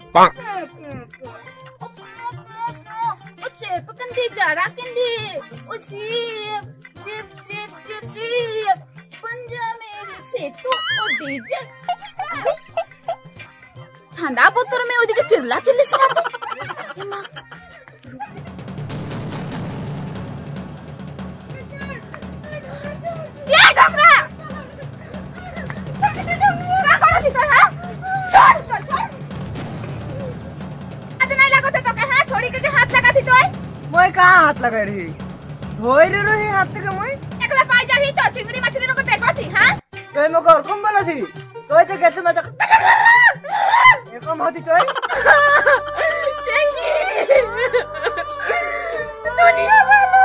Cepekan dijarakin di usip jip पंजामेर सेतु और DJ ठंडा बोतल में ओदिके चिल्ला चिल्ली सुना ये डोंगरा क्या करो थी तो है छोड़ आज नहीं लगो तो के हाथ छोड़ी के हाथ लगा थी तो मैं कहाँ हाथ लगा रही धोई रही हाथ के मैं एकला पाई जाही तो चिंगड़ी मछली रो के टेको थी हां तो मैं को कम बोला थी तो ते कैसे मत ये कम होती तो चेंगी दुनिया वाला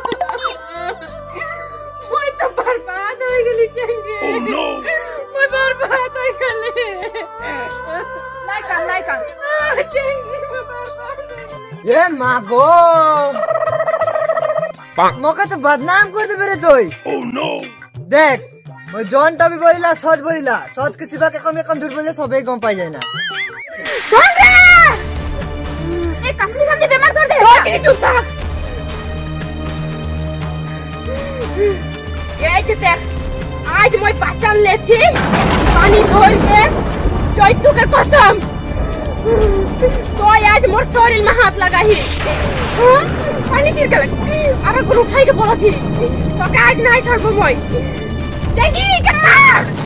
वो तो बर्बाद हो गई चेंगी वो बर्बाद हो गई नहीं कर चेंगी वो बर्बाद ये मागो मौका तो बदनाम कर दे मेरे तोई ओह नो देख मैं जॉन टा भी बोलिला सच के सिवा के कम दूर बोले सबे गम पाई जाए ना धोंग्रा ए कंपनी हमने बीमार कर दे हो के चुप था ये जते आज मैं पहचान लेथी पानी घोल के चैतू के कसम तो आज मोर शरीर में हाथ लगा ही पानी गिर गल अरे गुरु उठाई के बोला थी तो आज नहीं छोड़ मोई चंगी